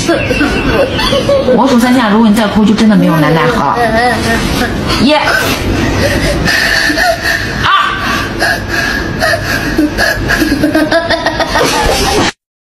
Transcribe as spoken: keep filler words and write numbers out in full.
我数三下，如果你再哭，就真的没有奶奶喝了。一、二。